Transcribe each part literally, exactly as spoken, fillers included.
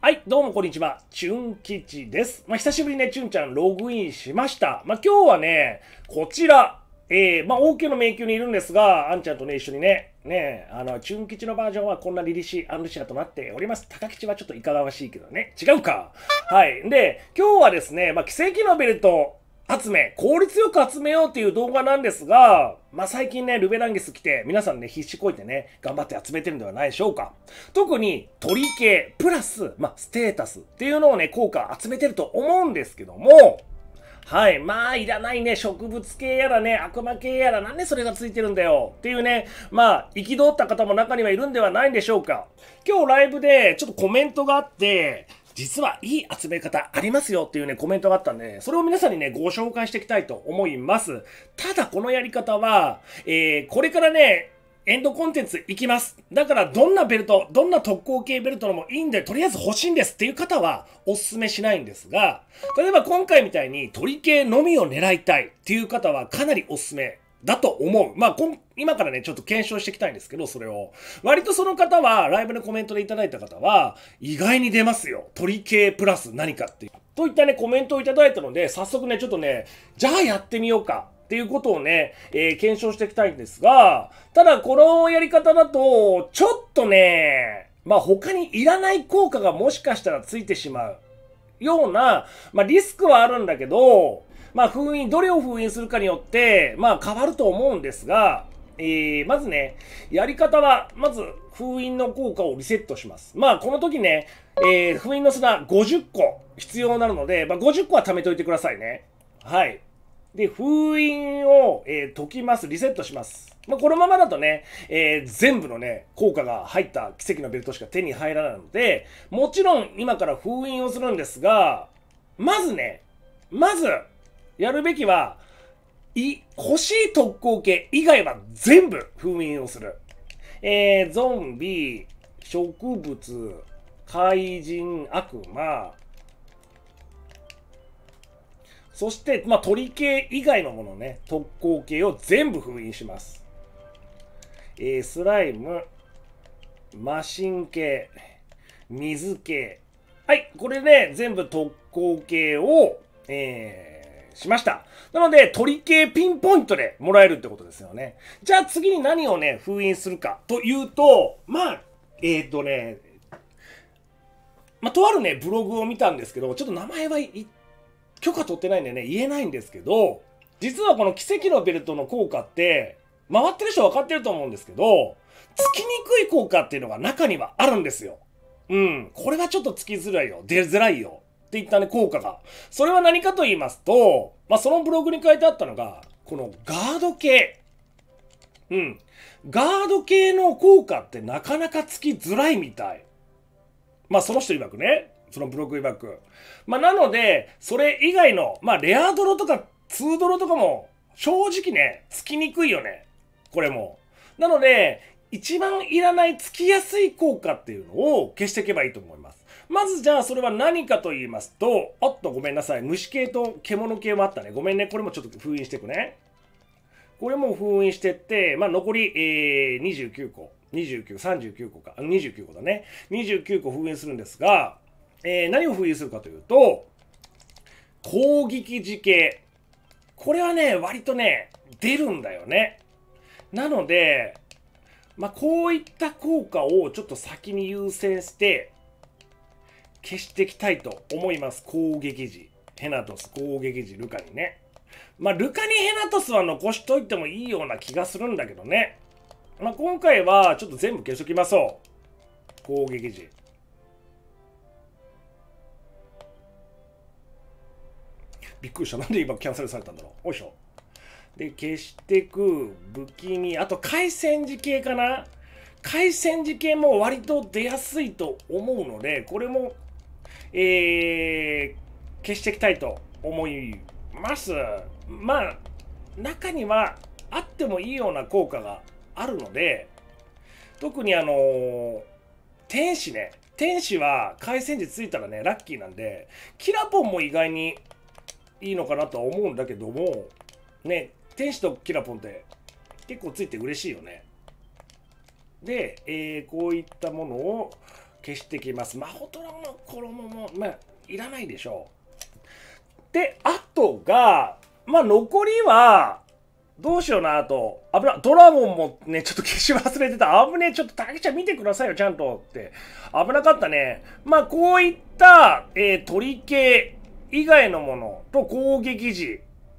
はい、どうもこんにちは。チュン吉です。まあ、久しぶりにね、チュンちゃんログインしました。まあ、今日はね、こちら、えー、まあ、王家の迷宮にいるんですが、あんちゃんとね、一緒にね、ね、あの、チュン吉のバージョンはこんなリリシー・アンルシアとなっております。高吉はちょっといかがわしいけどね。違うか。はい。で、今日はですね、まあ、奇跡のベルト、集め、効率よく集めようっていう動画なんですが、まあ、最近ね、ルベランゲス来て、皆さんね、必死こいてね、頑張って集めてるんではないでしょうか。特に、鳥系、プラス、まあ、ステータスっていうのをね、効果集めてると思うんですけども、はい。まあ、いらないね、植物系やらね、悪魔系やら、なんでそれがついてるんだよ。っていうね、まあ、憤った方も中にはいるんではないんでしょうか。今日ライブで、ちょっとコメントがあって、実はいい集め方ありますよっていうね、コメントがあったんで、それを皆さんにね、ご紹介していきたいと思います。ただ、このやり方は、えー、これからね、エンドコンテンツいきます。だから、どんなベルト、どんな特攻系ベルトでもいいんで、とりあえず欲しいんですっていう方は、おすすめしないんですが、例えば今回みたいに鳥系のみを狙いたいっていう方は、かなりおすすめだと思う。まあ、今からね、ちょっと検証していきたいんですけど、それを。割とその方は、ライブのコメントでいただいた方は、意外に出ますよ。鳥系プラス何かっていう。といったね、コメントをいただいたので、早速ね、ちょっとね、じゃあやってみようか。っていうことをね、えー、検証していきたいんですが、ただこのやり方だと、ちょっとね、まあ他にいらない効果がもしかしたらついてしまうような、まあリスクはあるんだけど、まあ封印、どれを封印するかによって、まあ変わると思うんですが、えー、まずね、やり方は、まず封印の効果をリセットします。まあこの時ね、えー、封印の砂ごじゅっこ必要になるので、まあごじゅっこは貯めといてくださいね。はい。で、封印を、えー、解きます。リセットします。まあ、このままだとね、えー、全部のね、効果が入った奇跡のベルトしか手に入らないので、もちろん今から封印をするんですが、まずね、まず、やるべきは、い、欲しい特攻系以外は全部封印をする。えー、ゾンビ、植物、怪人、悪魔、そして、まあ、鳥系以外のものね、特攻系を全部封印します。えー、スライム、マシン系、水系。はい、これで、ね、全部特攻系を、えー、しました。なので、鳥系ピンポイントでもらえるってことですよね。じゃあ次に何をね、封印するかというと、まあ、えっ、ー、とね、まあ、とあるね、ブログを見たんですけど、ちょっと名前は言って許可取ってないんでね、言えないんですけど、実はこの奇跡のベルトの効果って、回ってる人分かってると思うんですけど、つきにくい効果っていうのが中にはあるんですよ。うん。これはちょっとつきづらいよ。出づらいよ。っていったね、効果が。それは何かと言いますと、まあ、そのブログに書いてあったのが、このガード系。うん。ガード系の効果ってなかなかつきづらいみたい。まあ、その人曰くね。そのブログ曰く。まあ、なので、それ以外の、まあ、レアドロとか、ツードロとかも、正直ね、つきにくいよね。これも。なので、一番いらないつきやすい効果っていうのを消していけばいいと思います。まずじゃあそれは何かと言いますと、おっとごめんなさい。虫系と獣系もあったね。ごめんね。これもちょっと封印していくね。これも封印してって、まあ、残り、えー、にじゅうきゅうこ。にじゅうきゅう、さんじゅうきゅうこか。にじゅうきゅうこだね。にじゅうきゅうこ封印するんですが、えー、何を封印するかというと、攻撃時系。これはね、割とね、出るんだよね。なので、まあ、こういった効果をちょっと先に優先して、消していきたいと思います。攻撃時。ヘナトス、攻撃時、ルカにね。まあ、ルカにヘナトスは残しといてもいいような気がするんだけどね。まあ、今回はちょっと全部消しときましょう。攻撃時。びっくりした。なんで今キャンセルされたんだろう。よいしょ。で、消してく、不気味。あと、回線時系かな。回線時系も割と出やすいと思うので、これも、えー、消していきたいと思います。まあ、中にはあってもいいような効果があるので、特にあのー、天使ね。天使は回線時ついたらね、ラッキーなんで、キラポンも意外にいいのかなとは思うんだけども、ね、天使とキラポンって結構ついて嬉しいよね。で、えー、こういったものを消してきます。魔法トラの衣も、まあ、いらないでしょう。で、あとが、まあ、残りは、どうしような、あと。危な、ドラゴンもね、ちょっと消し忘れてた。危ねえ、ちょっとたけちゃん見てくださいよ、ちゃんとって。危なかったね。まあ、こういった、えー、鳥系以外のものと攻撃時。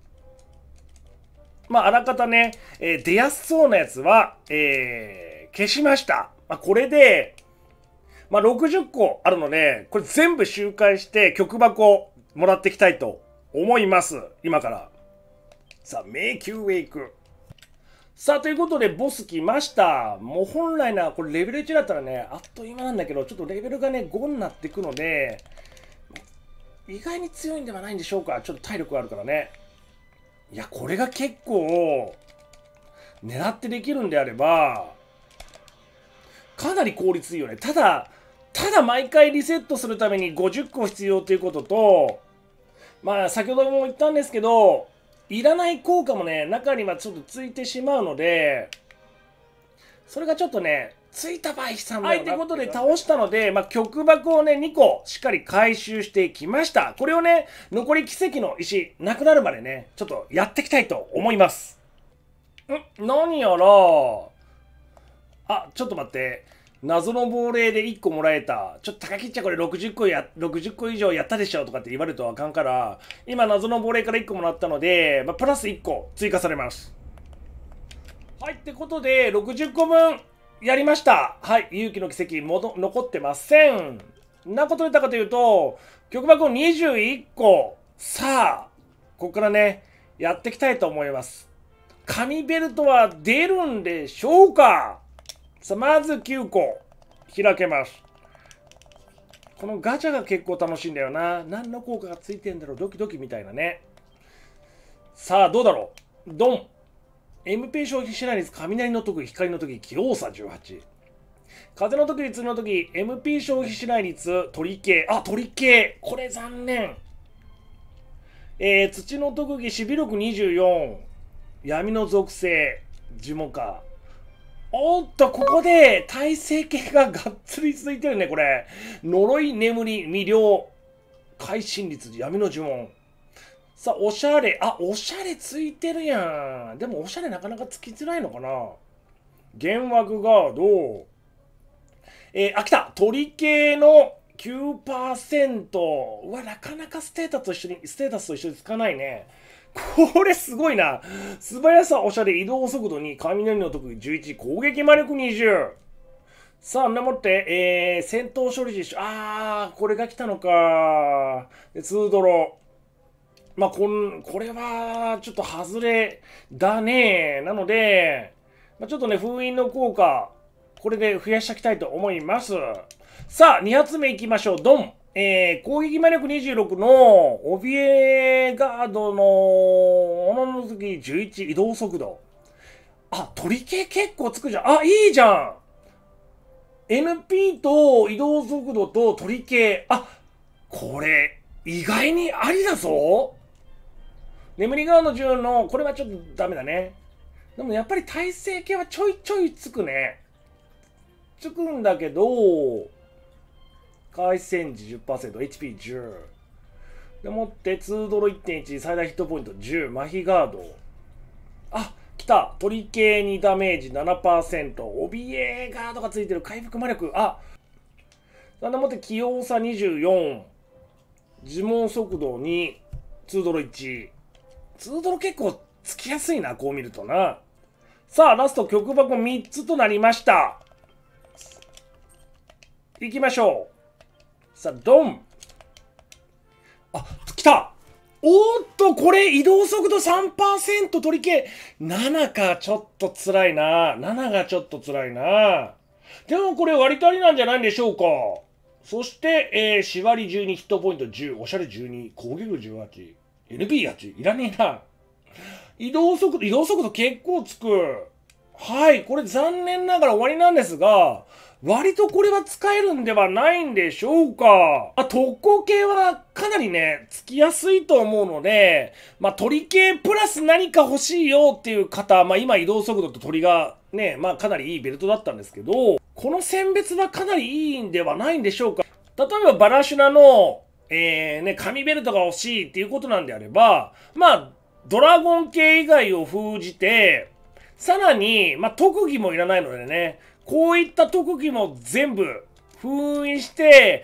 まあ、あらかたね、えー、出やすそうなやつは、えー、消しました。まあ、これで、まあ、ろくじゅっこあるので、これ全部周回して曲箱もらっていきたいと思います。今から。さあ、迷宮へ行く。さあ、ということで、ボス来ました。もう本来なら、これレベルいちだったらね、あっという間なんだけど、ちょっとレベルがね、ごになっていくので、意外に強いんではないんでしょうか。ちょっと体力があるからね。いや、これが結構、狙ってできるんであれば、かなり効率いいよね。ただ、ただ毎回リセットするためにごじゅっこ必要ということと、まあ、先ほども言ったんですけど、いらない効果もね、中にはちょっとついてしまうので、それがちょっとね、ついた場合悲惨だよな。はい、ということで倒したので、まあ、曲箱をね、にこしっかり回収してきました。これをね、残り奇跡の石、なくなるまでね、ちょっとやっていきたいと思います。ん何やら、あ、ちょっと待って。謎の亡霊でいっこもらえた。ちょっと高木っちゃんこれろくじゅっこや、ろくじゅっこ以上やったでしょとかって言われるとあかんから、今謎の亡霊からいっこもらったので、まあ、プラスいっこ追加されます。はい、ってことで、ろくじゅっこぶんやりました。はい、勇気の奇跡もど残ってません。何個取れたかというと、曲箱にじゅういっこ。さあ、ここからね、やっていきたいと思います。紙ベルトは出るんでしょうか。さあ、まずきゅうこ開けます。このガチャが結構楽しいんだよな。何の効果がついてんだろう、ドキドキみたいなね。さあ、どうだろう。ドン。エムピー 消費しない率、雷の時、光の時、器用さじゅうはち。風の時、釣りの時、エムピー 消費しない率、鳥系。あ、鳥系。これ残念。えー、土の特技、守備力にじゅうよん。闇の属性、呪文か。おっと、ここで耐性系ががっつりついてるね、これ。呪い、眠り、魅了、会心率、闇の呪文。さあ、おしゃれ。あ、おしゃれついてるやん。でも、おしゃれなかなかつきづらいのかな。幻惑ガード。えー、あ、来た。鳥系の きゅうパーセント。うわ、なかなかステータスと一緒に、ステータスと一緒につかないね。これすごいな。素早さ、おしゃれ、移動速度に、雷の特技じゅういち、攻撃魔力にじゅう。さあ、んでもって、えー、戦闘処理実施。あー、これが来たのか。で、ツードロ。まあ、こん、これは、ちょっと外れだね。なので、まあ、ちょっとね、封印の効果、これで増やしていきたいと思います。さあ、に発目いきましょう。ドン。えー、攻撃魔力にじゅうろくの怯えガードの斧の時じゅういち移動速度。あ、鳥系結構つくじゃん。あ、いいじゃん。エヌピー と移動速度と鳥系。あ、これ意外にありだぞ。眠りガードじゅうのこれはちょっとダメだね。でもやっぱり耐性系はちょいちょいつくね。つくんだけど、回戦時 じゅっパーセント、エイチピーじゅう。でもって、ツードロ いってんいち、最大ヒットポイントじゅう、麻痺ガード。あ、来た。鳥系にダメージ ななパーセント、怯えガードがついてる、回復魔力。あ、なんでもって、器用さにじゅうよん、呪文速度に、ツードロいち。ツードロ結構つきやすいな、こう見るとな。さあ、ラスト曲箱みっつとなりました。行きましょう。さあ、ドン。あ、来た。おーっと、これ移動速度 さんパーセント 取り系。ななか、ちょっと辛いな。なながちょっと辛いな。でもこれ割とありなんじゃないんでしょうか。そして、えー、縛りじゅうに、ヒットポイントじゅう、おしゃれじゅうに、攻撃力じゅうはち、エヌピーはち、いらねえな。移動速度、移動速度結構つく。 はい、これ残念ながら終わりなんですが、割とこれは使えるんではないんでしょうか。あ、特攻系はかなりね、つきやすいと思うので、まあ、鳥系プラス何か欲しいよっていう方、まあ、今移動速度と鳥がね、まあ、かなりいいベルトだったんですけど、この選別はかなりいいんではないんでしょうか。例えばバラシュナの、えー、ね、紙ベルトが欲しいっていうことなんであれば、まあ、ドラゴン系以外を封じて、さらに、まあ、特技もいらないのでね、こういった特技も全部封印して、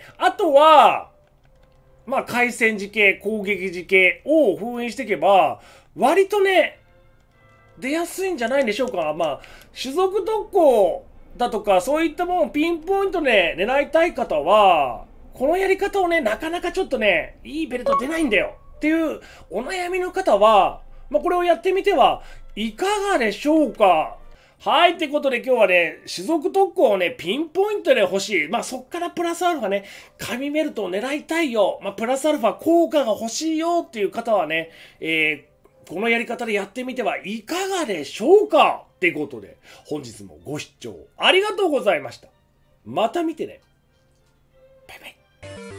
あとは、まあ、回戦時系、攻撃時系を封印していけば、割とね、出やすいんじゃないんでしょうか。まあ、種族特攻だとか、そういったものをピンポイントで狙いたい方は、このやり方をね、なかなかちょっとね、いいベルト出ないんだよっていうお悩みの方は、まあ、これをやってみてはいかがでしょうか。はい。ってことで今日はね、種族特攻をね、ピンポイントで欲しい。まあそっからプラスアルファね、紙ベルトを狙いたいよ。まあプラスアルファ効果が欲しいよっていう方はね、えー、このやり方でやってみてはいかがでしょうかってことで、本日もご視聴ありがとうございました。また見てね。バイバイ。